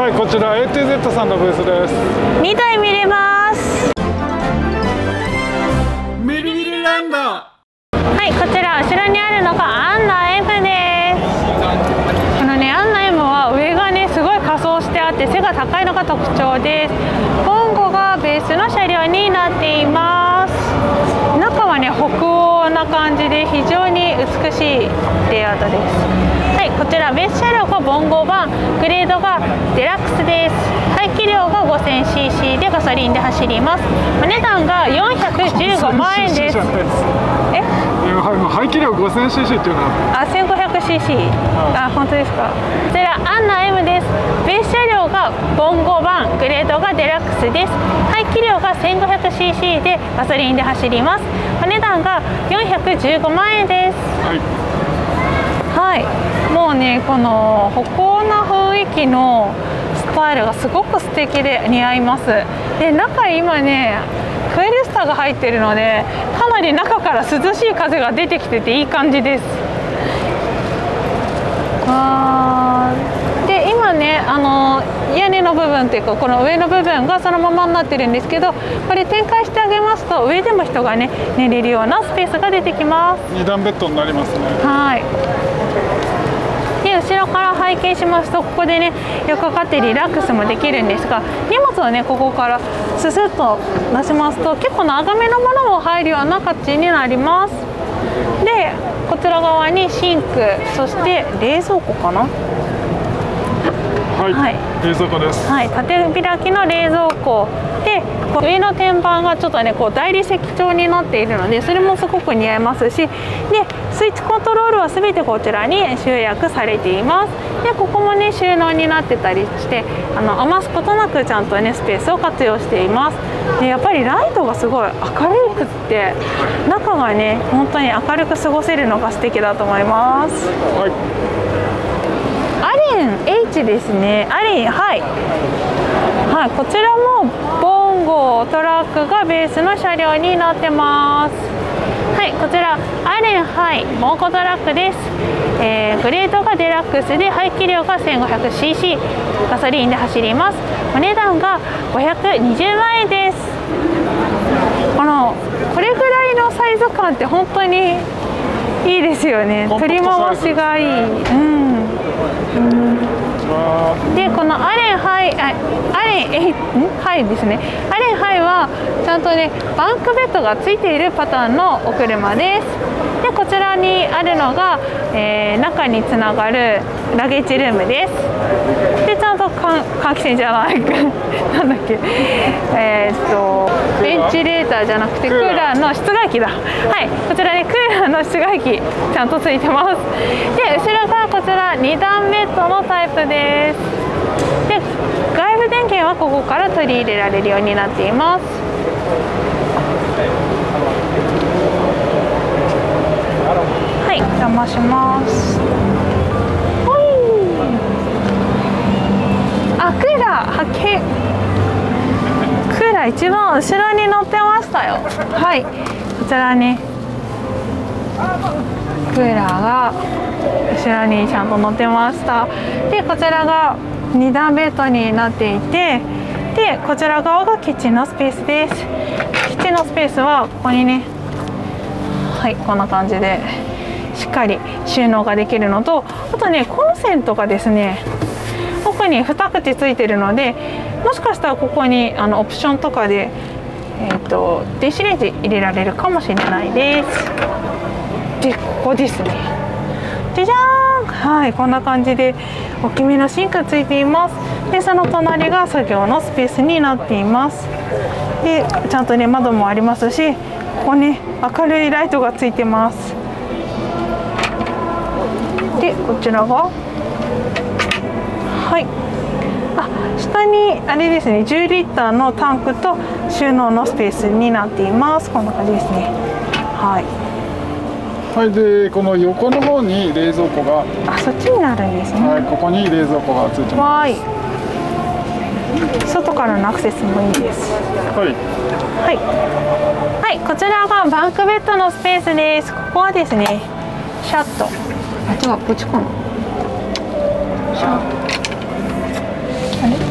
はい、こちら ATZ さんのブースです。 2台見れます。 ミリミリランド。 はい、こちら後ろにあるのがアンナ M です。このね、アンナ M は上がねすごい仮装してあって背が高いのが特徴です。ボンゴがベースの車両になっています。中はね北欧な感じで非常に美しいレイアウトです。はい、こちらベース車両がボンゴ版、グレードがデラックスです。排気量が 5000cc でガソリンで走ります。お値段が415万円です。え？ 排気量 5000cc っていうのは 1500cc。あ、本当ですか。こちらアンナ M です。ベース車両がボンゴ版、グレードがデラックスです。排気量が 1500cc でガソリンで走ります。お値段が415万円です。はい、もうねこの北欧な雰囲気のスタイルがすごく素敵で似合います。で、中今ねクエルスターが入っているのでかなり中から涼しい風が出てきてていい感じです。で今ね屋根の部分っていうかこの上の部分がそのままになってるんですけど、これ展開してあげますと上でも人がね寝れるようなスペースが出てきます。 2段ベッドになりますね。 はい。で後ろから拝見しますとここでね横かってリラックスもできるんですが、荷物をねここからススッと出しますと結構長めのものも入るような形になります。でこちら側にシンク、そして冷蔵庫かな。 はい、はい、冷蔵庫です。 はい、縦開きの冷蔵庫で上の天板がちょっとねこう大理石調になっているのでそれもすごく似合いますし、でスイッチコントロールは全てこちらに集約されています。でここもね収納になってたりして余すことなくちゃんとねスペースを活用しています。でやっぱりライトがすごい明るくって中がね本当に明るく過ごせるのが素敵だと思います。 はい、 アレン H ですね。アレン、はい、はい、こちらもボンゴトラックがベースの車両になってます。はい、こちらアレンハイボンゴトラックです。グレードがデラックスで排気量が 1500cc ガソリンで走ります。お値段が520万円です。これぐらいのサイズ感って本当にいいですよね。取り回しがいい。でこのアレンハイですね。アレンハイはちゃんとねバンクベッドがついているパターンのお車です。でこちらにあるのが、中につながるラゲッジルームです。でちゃんと換気扇じゃないなんだっけベンチレーターじゃなくてクーラーの室外機だ。はい、こちらねクーラーの室外機ちゃんとついてます。で後ろがこちら2段ベッドのタイプです。で外部電源はここから取り入れられるようになっています。はい、邪魔します。あ、クーラー発見。クーラー一番後ろに乗ってましたよ。はい、こちらねクーラーが後ろにちゃんと乗ってました。でこちらが2段ベッドになっていて、でこちら側がキッチンのスペースです。キッチンのスペースはここにね、はい、こんな感じでしっかり収納ができるのと、あとねコンセントがですね奥に2口ついてるので、もしかしたらここにオプションとかで、電子レンジ入れられるかもしれないです。でここですね、じゃじゃーん、はい、こんな感じで大きめのシンクついています。でその隣が作業のスペースになっています。でちゃんとね窓もありますし、ここね明るいライトがついてます。でこちらがはい、下にあれですね、10リッターのタンクと収納のスペースになっています。こんな感じですね。はいはい、でこの横の方に冷蔵庫が、 そっちになるんですね。 はい、ここに冷蔵庫がついてます。 外からのアクセスもいいです。 はいはい、こちらがバンクベッドのスペースです。ここはですねシャッと、違う、こっちかな、シャッと、あれ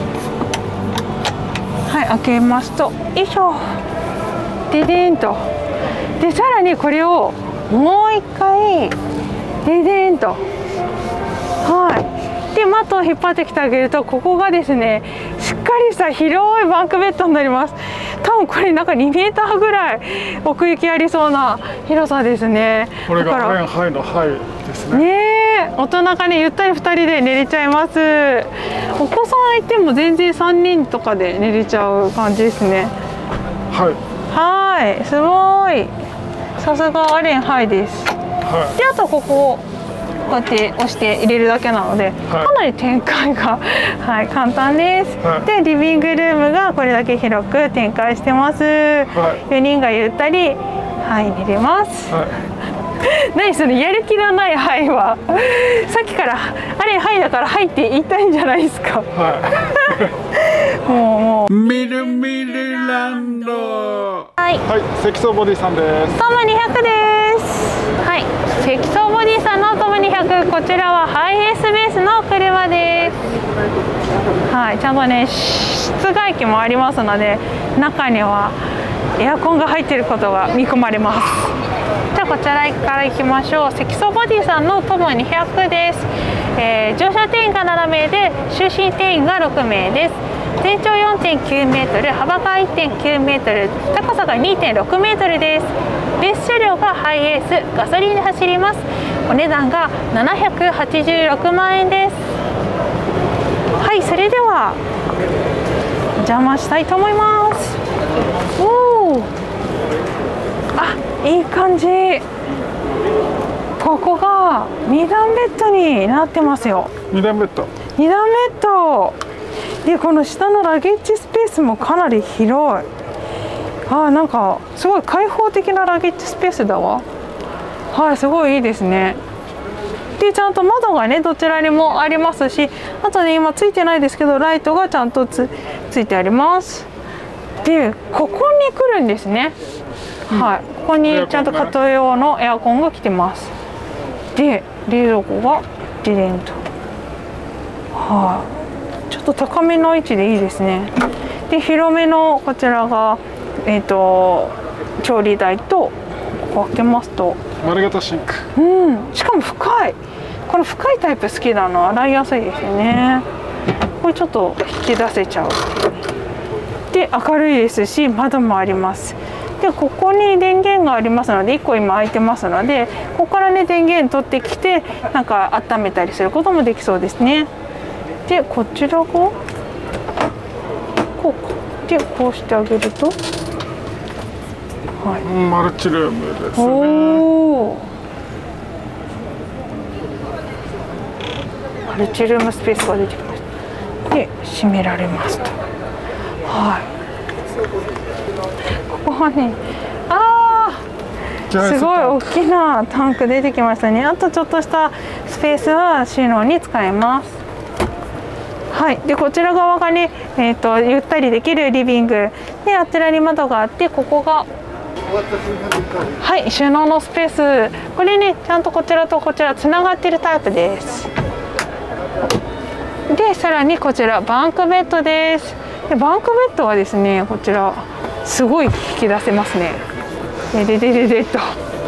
い、開けますと、よいしょ、ででんと。でさらにこれをもう一回ででんと、はい、でマットを引っ張ってきてあげると、ここがですねしっかりした広いバンクベッドになります。多分これなんか2メーターぐらい奥行きありそうな広さですね。 これがアレンハイのハイですね。 ねえ、大人がねゆったり2人で寝れちゃいます。お子さんいても全然3人とかで寝れちゃう感じですね。はい、すごい、さすがアレンハイです。はい、であとここをこうやって押して入れるだけなので、はい、かなり展開が、はい、簡単です。はい、でリビングルームがこれだけ広く展開してます。はい、4人がゆったり、はい、寝れます。はい、何そのやる気のないハイはさっきからあれハイだからハイって言いたいんじゃないですか。はい、もうみるみるランド。 はい、 はい、積層ボディさんです。 トム200です。はい、積層ボディさんのトム200、こちらはハイエースベースの車です。はい、ちゃんとね室外機もありますので、中にはエアコンが入っていることが見込まれます。じゃあこちらから行きましょう。積層ボディさんのトム200です。乗車定員が7名で就寝定員が6名です。全長 4.9 メートル、幅が 1.9 メートル、高さが 2.6 メートルです。ベース車両がハイエース、ガソリンで走ります。お値段が786万円です。はい、それではお邪魔したいと思います。おー、あ、いい感じ。ここが2段ベッドになってますよ。 2段ベッド。 2段ベッドで、この下のラゲッジスペースもかなり広い。なんかすごい開放的なラゲッジスペースだわ。はい、すごいいいですね。でちゃんと窓がねどちらにもありますし、あとね今ついてないですけどライトがちゃんとついてあります。でここに来るんですね。はい、ここにちゃんと家庭用のエアコンが来てます。で冷蔵庫がデデンと、はい、ちょっと高めの位置でいいですね。で広めのこちらが調理台と、ここ開けますと丸型シンク。 しかも深い。この深いタイプ好きなの、洗いやすいですよね。これちょっと引き出せちゃう。で明るいですし窓もあります。でここに電源がありますので1個今空いてますので、ここからね電源取ってきてなんか温めたりすることもできそうですね。でこちらがこうでこうしてあげると、はい、 マルチルームですね。 おー、マルチルームスペースが出てきました。で閉められますと。はい、ここはね、すごい大きなタンク出てきましたね。あとちょっとしたスペースは収納に使えます。はい、でこちら側がね、ゆったりできるリビングで、あちらに窓があって、ここがはい収納のスペース。これねちゃんとこちらとこちらつながっているタイプです。でさらにこちらバンクベッドです。でバンクベッドはですねこちらすごい引き出せますね。でと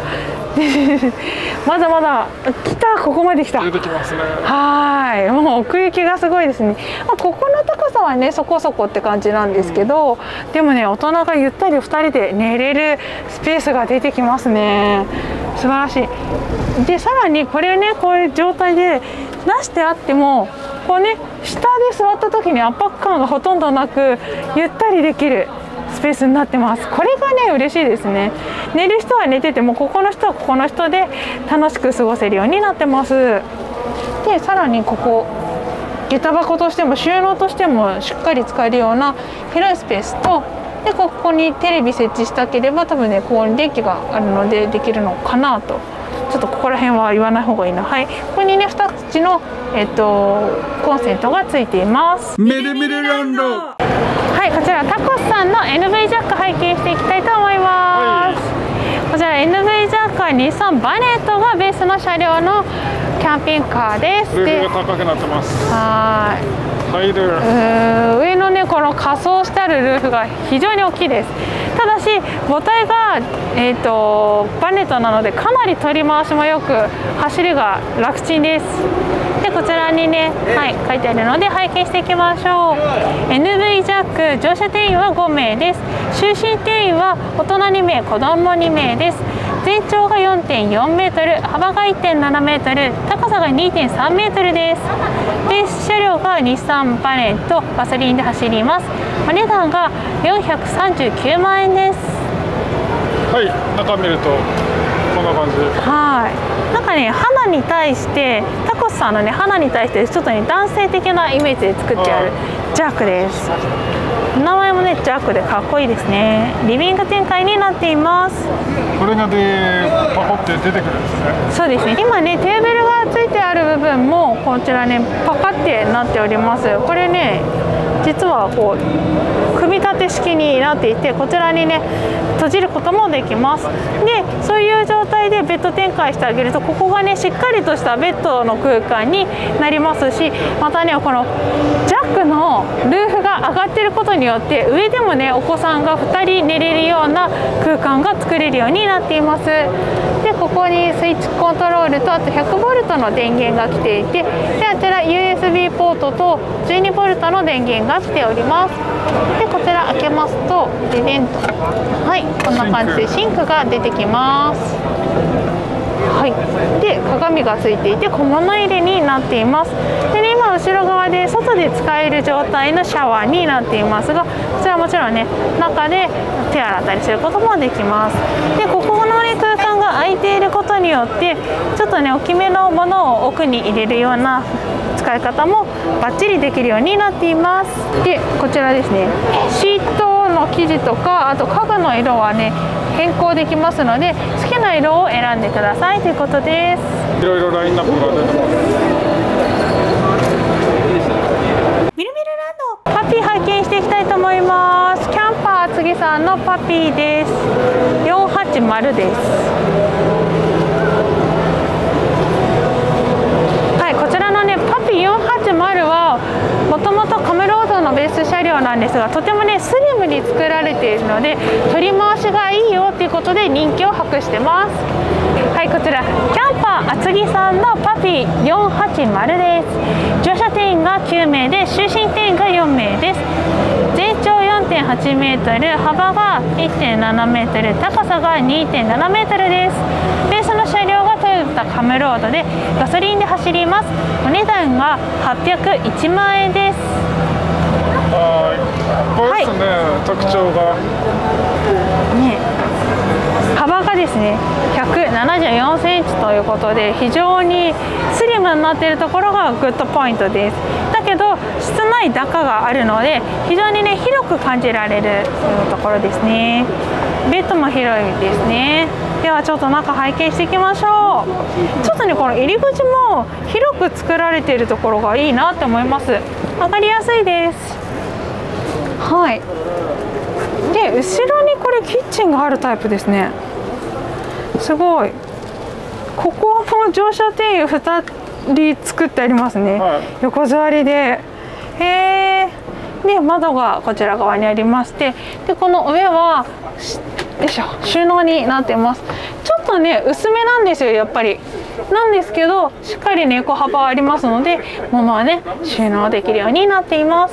まだまだ来た、ここまで来た。 出てきますね。 はい、もう奥行きがすごいですね。ここの高さはねそこそこって感じなんですけど、でもね大人がゆったり2人で寝れるスペースが出てきますね。素晴らしい。でさらにこれねこういう状態で出してあっても、こうね下で座った時に圧迫感がほとんどなくゆったりできるスペースになってます。これがね嬉しいですね。寝る人は寝てても、ここの人はここの人で楽しく過ごせるようになってます。でさらにここ下駄箱としても収納としてもしっかり使えるような広いスペースと、でここにテレビ設置したければ多分ねここに電気があるのでできるのかなと。ちょっとここら辺は言わない方がいいな。はい、ここにね2つの、コンセントがついています。 メルメルランド。 はい、こちらタコスさんの NV ジャック拝見していきたいと思います。こちら NV ジャックは日産バネットがベースの車両のキャンピングカーです。 レベルが高くなってます。 はい。 入る。 上のねこのの仮装してあるルーフが非常に大きいです。ただし母体が、バネットなのでかなり取り回しもよく走りが楽ちんです。でこちらにね、書いてあるので拝見していきましょう。 NV ジャック乗車定員は5名です。就寝定員は大人2名子供2名です。全長が 4.4 メートル、幅が 1.7 メートル、高さが 2.3 メートルです。ベース車両が日産バネットガソリンで走ります。お値段が439万円です。 はい、中見るとこんな感じ。 はい、なんかね、花に対してタコスさんのね、花に対してちょっとね、男性的なイメージで作ってあるジャックです。名前もね、ジャックでかっこいいですね。リビング展開になっています。 これがでパコって出てくるんですね。 そうですね。今ね、テーブルがついてある部分もこちらね、パカってなっております。これね、実はこう組み立て式になっていて、こちらにね閉じることもできます。でそういう状態でベッド展開してあげると、ここがねしっかりとしたベッドの空間になりますし、またねこのジャックのルーフが上がっていることによって上でもねお子さんが2人寝れるような空間が作れるようになっています。でここにスイッチコントロールと、あと 100V の電源が来ていて、であちら USB ポートと 12V の電源が来ております。でこちら開けますとデデンと、こんな感じでシンクが出てきます。で鏡がついていて小物入れになっています。でね、今後ろ側で外で使える状態のシャワーになっていますが、こちらもちろんね中で手洗ったりすることもできます。でここのね空間が空いていることによってちょっとね大きめのものを奥に入れるような使い方もバッチリできるようになっています。でこちらですね、シートの生地とかあと家具の色はね変更できますので、好きな色を選んでくださいということです。 いろいろラインナップが出てます。 みるみるランドパピー拝見していきたいと思います。キャンパー次さんのパピーです。480です。こちらのねパピー480はもともとカムロードのベース車両なんですが、とてもねスリムに作られているので取り回しがいいよということで人気を博してます。こちらキャンパー厚木さんのパピー480です。乗車定員が9名で就寝定員が4名です。全長 4.8 メートル、幅が 1.7 メートル、高さが 2.7 メートルです。ベースの車両がトヨタカムロードでガソリンで走ります。お値段が801万円です。 これですね、特徴が幅がですね174センチということで非常にスリムになっているところがグッドポイントです。だけど室内高があるので非常にね広く感じられるところですね。ベッドも広いですね。ではちょっと中拝見していきましょう。ちょっとねこの入り口も広く作られているところがいいなって思います。分かりやすいです。で後ろにこれキッチンがあるタイプですね。すごい。ここも乗車定員2人作ってありますね。横座りで。で窓がこちら側にありまして、でこの上は収納になってます。ちょっとね薄めなんですよやっぱり。なんですけどしっかりね横幅ありますので物はね収納できるようになっています。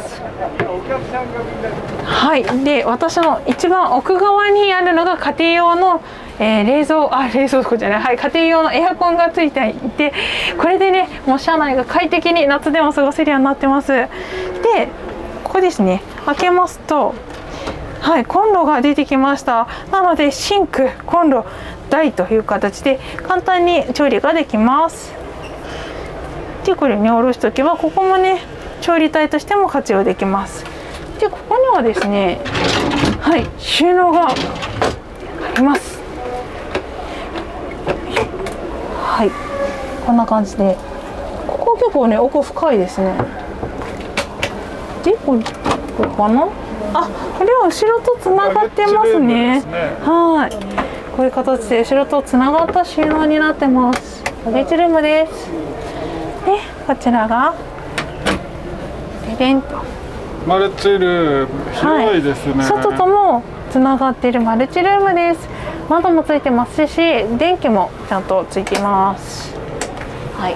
で私の一番奥側にあるのが家庭用の冷蔵庫じゃない、家庭用のエアコンがついていて、これでねもう車内が快適に夏でも過ごせるようになってます。でここですね、開けますとコンロが出てきました。なのでシンク、コンロ、台という形で簡単に調理ができます。でこれね下ろしておけばここもね調理台としても活用できます。でここにはですね収納があります。こんな感じでここ結構ね奥深いですね。でこれかな、これは後ろとつながってますね。こういう形で後ろとつながった収納になってます。バゲッジルームです。でこちらがデデンとマルチルーム広いですね、 はい、外ともつながっているマルチルームです。窓もついてますし、電気もちゃんとついています。はい、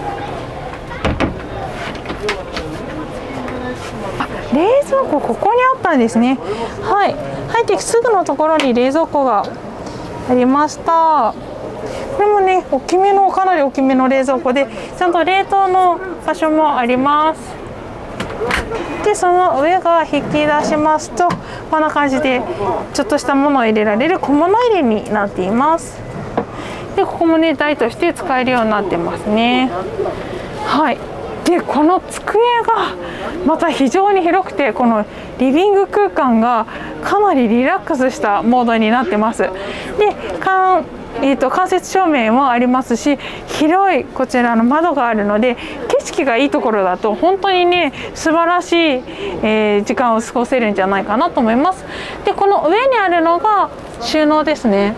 冷蔵庫ここにあったんですね。はい、入ってすぐのところに冷蔵庫がありました。これもね、大きめの、かなり大きめの冷蔵庫で、ちゃんと冷凍の場所もあります。で、その上が引き出しますと、こんな感じでちょっとしたものを入れられる小物入れになっています。で、ここもね、台として使えるようになってますね。はい。で、この机がまた非常に広くて、このリビング空間がかなりリラックスしたモードになってます。で、間接照明もありますし、広いこちらの窓があるので、景色がいいところだと本当にね、素晴らしい、時間を過ごせるんじゃないかなと思います。で、この上にあるのが収納ですね。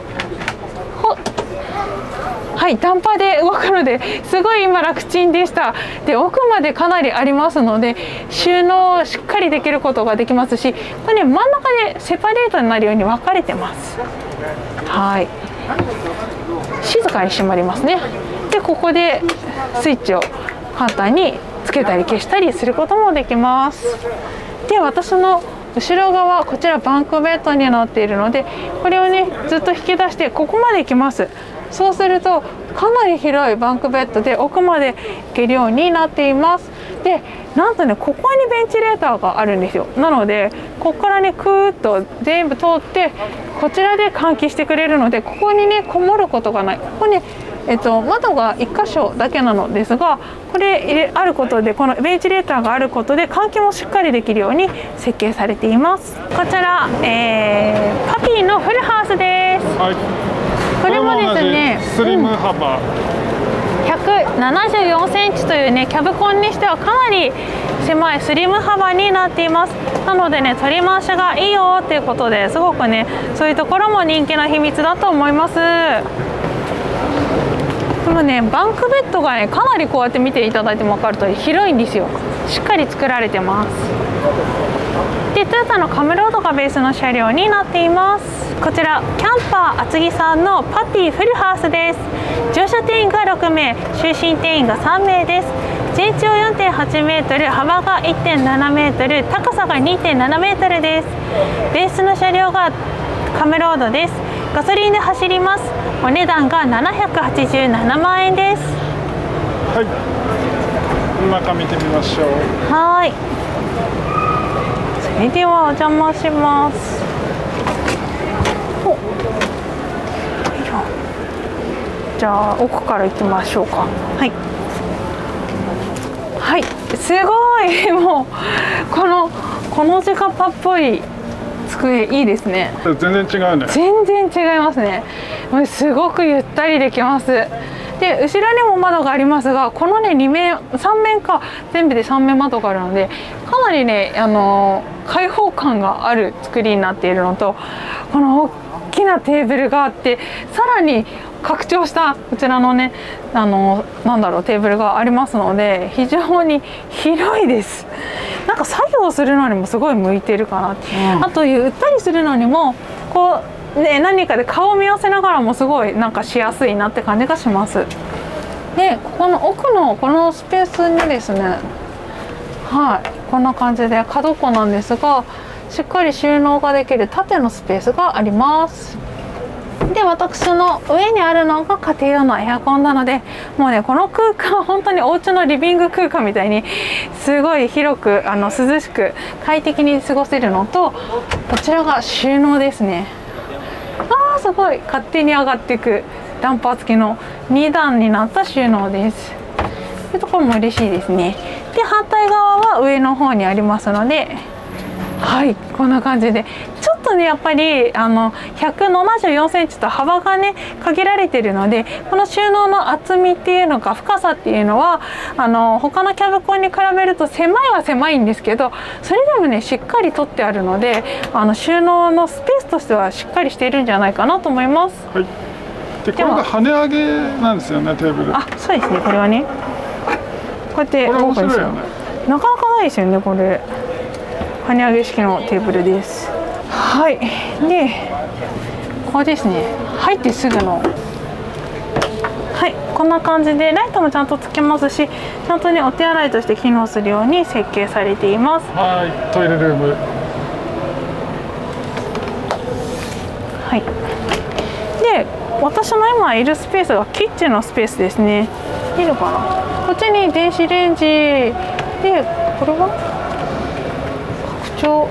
はい、ダンパーで動くのですごい今楽ちんでした。で、奥までかなりありますので、収納をしっかりできることができますし、これね、真ん中でセパレートになるように分かれてます。はい、静かに閉まりますね。で、ここでスイッチを簡単につけたり消したりすることもできます。で、私の後ろ側、こちらバンクベッドになっているので、これをね、ずっと引き出してここまで行きます。そうするとかなり広いバンクベッドで奥まで行けるようになっています。で、なんとね、ここにベンチレーターがあるんですよ。なのでここからね、クーッと全部通ってこちらで換気してくれるので、ここにね、こもることがない。ここね、窓が1箇所だけなのですが、これあることで、このベンチレーターがあることで換気もしっかりできるように設計されています。こちら、パピーのフルハウスです。 はい、 これもですね、 スリム幅、 174センチというね、キャブコンにしてはかなり狭いスリム幅になっています。なのでね、取り回しがいいよっていうことで、すごくね、そういうところも人気の秘密だと思います。でもね、バンクベッドがね、かなりこうやって見ていただいても分かるとおり広いんですよ。しっかり作られてます。で、トヨタのカムロードがベースの車両になっています。こちらキャンパー厚木さんのパティフルハウスです。乗車定員が6名、就寝定員が3名です。全長 4.8 メートル、幅が 1.7 メートル、高さが 2.7 メートルです。ベースの車両がカムロードです。ガソリンで走ります。お値段が787万円です。 はい、中見てみましょう。 はい、それではお邪魔します。じゃあ奥から行きましょうか。はい、はい、すごいもうこの時間パっぽい机いいですね。 全然違うね。 全然違いますね。もうすごくゆったりできます。で、後ろにも窓がありますが、このね、2面3面か、全部で3面窓があるので、かなりね、開放感がある作りになっているのと、この大きなテーブルがあって、さらに拡張したこちらのね、なんだろう、テーブルがありますので、非常に広いです。なんか作業するのにもすごい向いてるかなって、あとゆったりするのにもこうね、何かで顔を見合わせながらもすごいなんかしやすいなって感じがします。で、ここの奥のこのスペースにですね、はい、こんな感じで角っこなんですが、しっかり収納ができる縦のスペースがあります。で、私の上にあるのが家庭用のエアコンなので、もうね、この空間は本当にお家のリビング空間みたいにすごい広く涼しく快適に過ごせるのと、こちらが収納ですね。あー、すごい勝手に上がっていくダンパー付きの2段になった収納です。というところも嬉しいですね。で、反対側は上の方にありますので、はい、こんな感じでちょっとね、やっぱり174センチと幅がね限られているので、この収納の厚みっていうのか深さっていうのは他のキャブコンに比べると狭いは狭いんですけど、それでもねしっかり取ってあるので、収納のスペースとしてはしっかりしているんじゃないかなと思います。 はい、でこれが跳ね上げなんですよね、テーブル。 あ、そうですね。これはね、こうやってこれ面白いよね。 なかなかないですよね、これ。跳跳ね上げ式のテーブルです。はい、でここですね、入ってすぐの、はい、こんな感じでライトもちゃんとつけますし、ちゃんとねお手洗いとして機能するように設計されています。 はい、トイレルーム。 はい、で私の今いるスペースがキッチンのスペースですね。いいのかな、こっちに電子レンジで、これは拡張、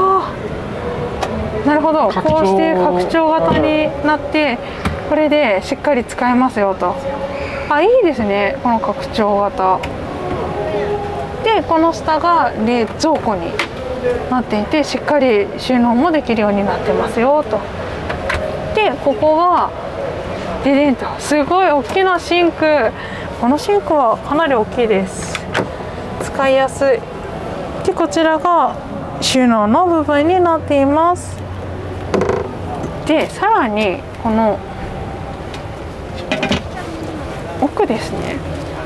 なるほど、こうして拡張型になって、これでしっかり使えますよと。いいですね、この拡張型で。この下が冷蔵庫になっていて、しっかり収納もできるようになってますよと。でここはででんと、すごい大きなシンク。このシンクはかなり大きいです。使いやすい。でこちらが収納の部分になっています。でさらにこの奥ですね、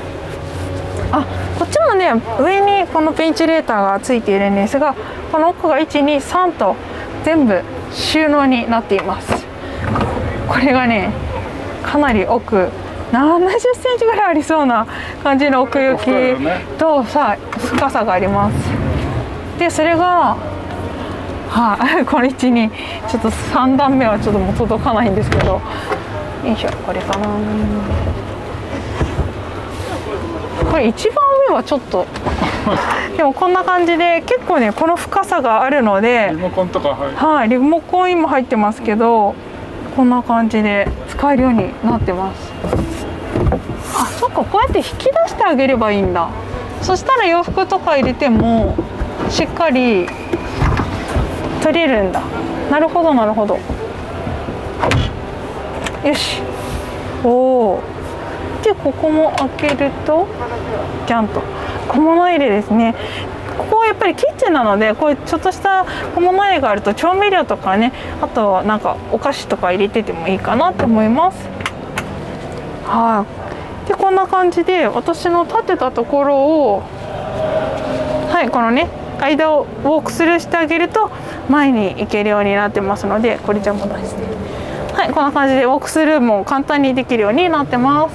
こっちもね上にこのベンチレーターがついているんですが、この奥が123と全部収納になっています。これがねかなり奥、70センチぐらいありそうな感じの奥行きと深さがあります。でそれがこの位置にちょっと3段目はちょっともう届かないんですけど、よいしょ、これかな。これ一番上はちょっとでもこんな感じで結構ねこの深さがあるので、 リモコンとかリモコン今入ってますけど、こんな感じで使えるようになってます。そっか、こうやって引き出してあげればいいんだ。そしたら洋服とか入れてもしっかり取れるんだ。なるほどなるほど。よし、でここも開けるとじゃんと小物入れですね。ここはやっぱりキッチンなので、こういうちょっとした小物入れがあると調味料とかね、あとなんかお菓子とか入れててもいいかなと思います。でこんな感じで私の立てたところを、このね間をウォークスルーしてあげると前に行けるようになってますので、これじゃもないですね。こんな感じでウォークスルーも簡単にできるようになってます。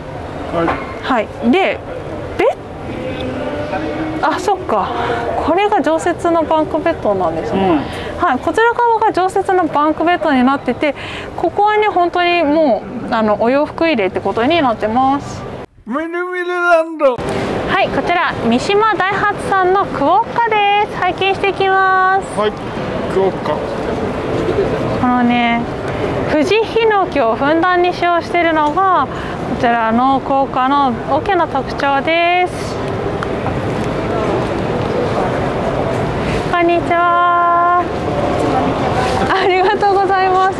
でそっか、これが常設のバンクベッドなんですね。こちら側が常設のバンクベッドになってて、ここはね本当にもうお洋服入れってことになってます。 ミルミルランド。 こちら三島ダイハツさんのクオッカです。拝見していきます。 クオッカ。 このね藤ヒノキをふんだんに使用しているのがこちらのクオッカの大きな特徴です。こんにちは。ありがとうございます。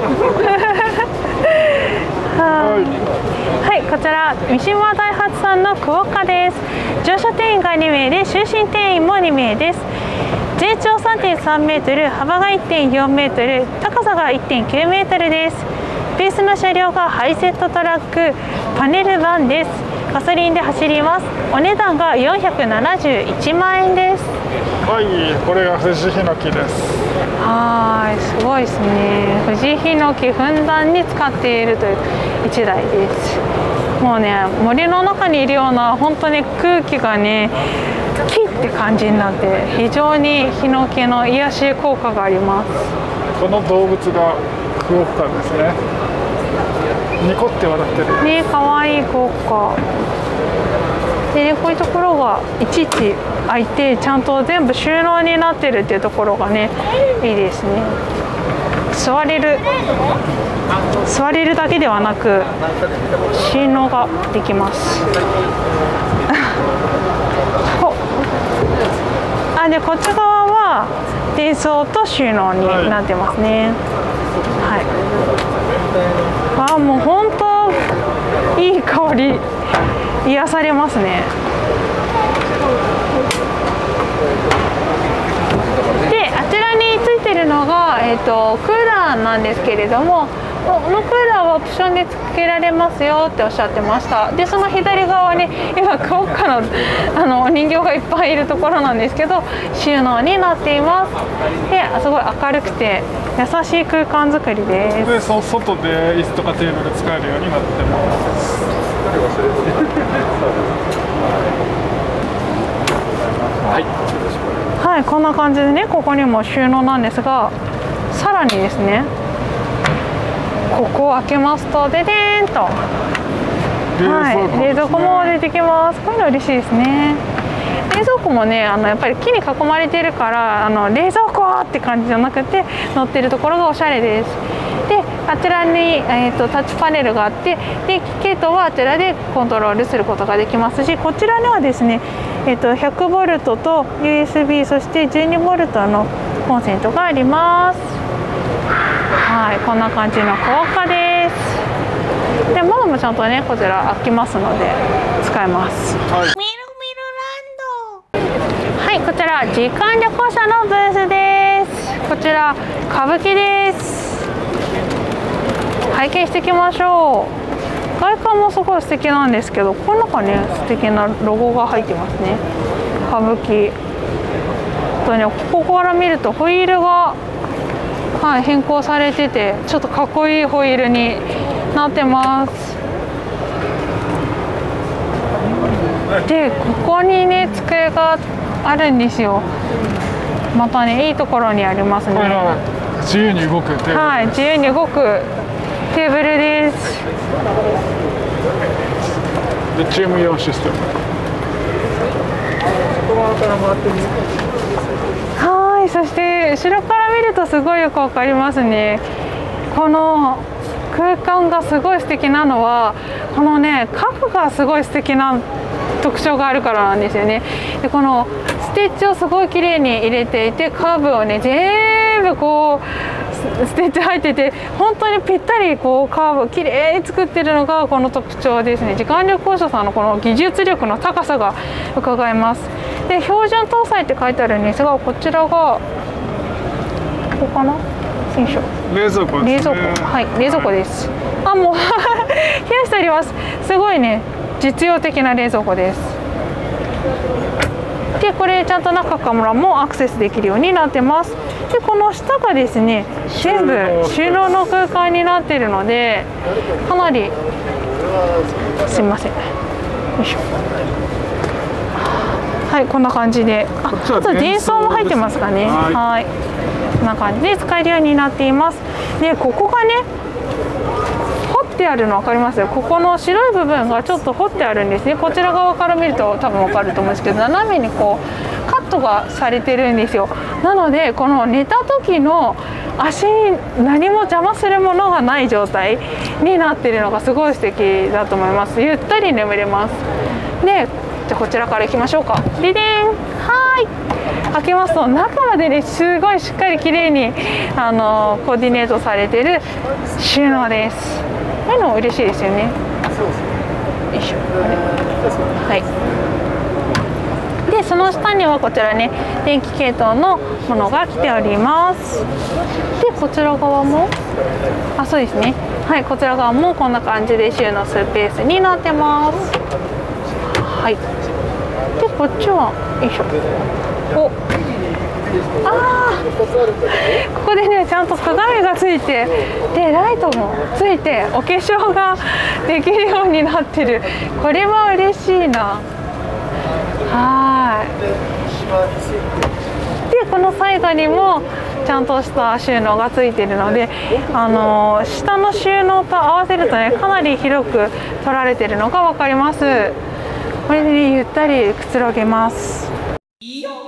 こちら三島ダイハツさんのクオッカです。乗車定員が2名で就寝定員も2名です。全長3.3 メートル、幅が 1.4 メートル、高さが 1.9 メートルです。ベースの車両がハイセットトラックパネルバンです。ガソリンで走ります。お値段が471万円です。 これが藤ヒノキです。 すごいですね。藤ヒノキふんだんに使っているという1台です。もうね森の中にいるような本当に空気がね木って感じになって、非常にヒノキの癒し効果があります。 この動物がクオッカですね。ニコって笑ってるね、かわいいクオッカでね、こういうところがいちいち開いてちゃんと全部収納になってるっていうところがねいいですね。座れるだけではなく収納ができますでこっち側は転送と収納になってますね。もう本当いい香り、癒されますね。であちらについてるのが、 クーラーなんですけれども、このクーラーはオプションで付けられますよっておっしゃってました。でその左側に今クオッカのお人形がいっぱいいるところなんですけど、収納になっています。ですごい明るくて優しい空間作りです。 で外で椅子とかテーブル使えるようになってます。 はい、こんな感じでね、ここにも収納なんですが、さらにですね、ここを開けますとデデーンと、はい、冷蔵庫も出てきます。こういうの嬉しいですね。冷蔵庫もね、やっぱり木に囲まれているから冷蔵庫って感じじゃなくて、乗ってるところがおしゃれです。であちらに、タッチパネルがあって、電気系統はあちらでコントロールすることができますし、こちらにはですね、100ボルトと USB、 そして12ボルトのコンセントがあります。はい、こんな感じの高架です。で窓もちゃんとね、こちら開きますので使えます。はい、はい、こちら時間旅行者のブースです。こちら歌舞伎です。拝見していきましょう。外観もすごい素敵なんですけど、この中ね、素敵なロゴが入ってますね。歌舞伎とね、ここから見るとホイールが、はい、変更されてて、ちょっとかっこいいホイールになってます。でここにね、机があるんですよ。またね、いいところにありますね。 自由に動くテーブル。 はい、自由に動くテーブルです。 でチーム用システム。 はい、そして後ろから見るとすごいよくわかりますね。この空間がすごい素敵なのは、このね、家具がすごい素敵な特徴があるからなんですよね。でこのステッチをすごい綺麗に入れていて、カーブをね全部こうステッチ入ってて、本当にぴったりこうカーブを綺麗に作ってるのがこの特徴ですね。時間旅行者さんのこの技術力の高さが伺えます。で標準搭載って書いてあるんですが、こちらがここかな、よいしょ、 冷蔵庫ですね。 冷蔵庫、はい、冷蔵庫です。あ、もう冷やしてあります。すごいね、実用的な冷蔵庫です。でこれちゃんと中からもアクセスできるようになってます。でこの下がですね、全部収納の空間になっているので、かなり、すみません、よいしょ、はい、こんな感じで、あと電装も入ってますかね。はい、こんな感じで使えるようになっています。でここがね、掘ってあるの分かりますよ。ここの白い部分がちょっと掘ってあるんですね。こちら側から見ると多分分かると思うんですけど、斜めにこうカットがされてるんですよ。なのでこの寝た時の足に何も邪魔するものがない状態になっているのがすごい素敵だと思います。ゆったり眠れます。でじゃあこちらから行きましょうか。ででん、はい、開けますと中までね、すごいしっかり綺麗にコーディネートされている収納です。こういうの嬉しいですよね。よいしょ、はい。でその下にはこちらね、電気系統のものが来ております。でこちら側も、あ、そうですね、はい、こちら側もこんな感じで収納スペースになってます。はい。でこっちは、よいしょ、お、あー、ここでね、ちゃんと鏡がついて、でライトもついて、お化粧ができるようになってる。これは嬉しいな。はい。でこのサイドにもちゃんとした収納がついているので、下の収納と合わせるとね、かなり広く取られているのが分かります。これで、ね、ゆったりくつろげます。